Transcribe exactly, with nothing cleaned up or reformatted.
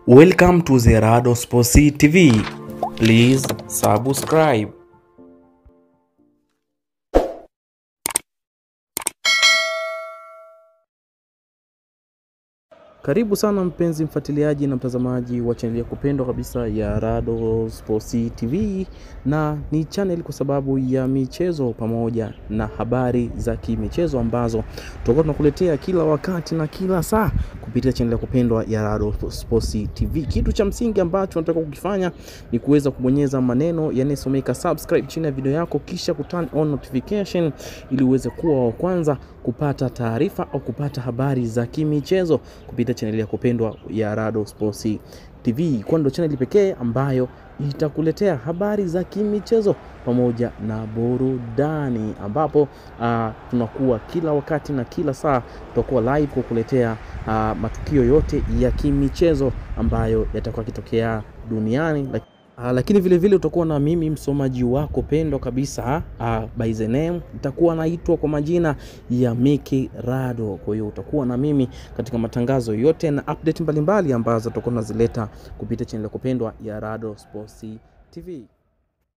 Welcome to the Rado Sports T V. Please subscribe. Karibu sana mpenzi mfuatiliaji na mtazamaji wa channel ya kupendwa kabisa ya Rado Sports T V, na ni channel kwa sababu ya michezo pamoja na habari za kimichezo ambazo tutakuwa tunakuletea kila wakati na kila saa kupitia channel ya kupendwa ya Rado Sports T V. Kitu cha msingi ambacho tunataka kukifanya ni kuweza kubonyeza maneno yanayosomeka subscribe chini ya video yako, kisha kuturn on notification ili uweze kuwa wa kwanza kupata taarifa au kupata habari za kimichezo kupitia channel ya kupendwa ya Rado Sports T V. Kwa ndo channel pekee ambayo itakuletea habari za kimichezo pamoja na burudani, ambapo uh, tunakuwa kila wakati na kila saa tutakuwa live kukuletea uh, matukio yote ya kimichezo ambayo yatakuwa kitokea duniani. Uh, lakini vile vile utakuwa na mimi msomaji wako pendo kabisa, uh, by the name itakuwa naitwa kwa majina ya Miki Rado. Kwa hiyo utakuwa na mimi katika matangazo yote na update mbalimbali ambazo tutakuwa tunazileta kupitia channel ya kupendwa ya Rado Sports T V.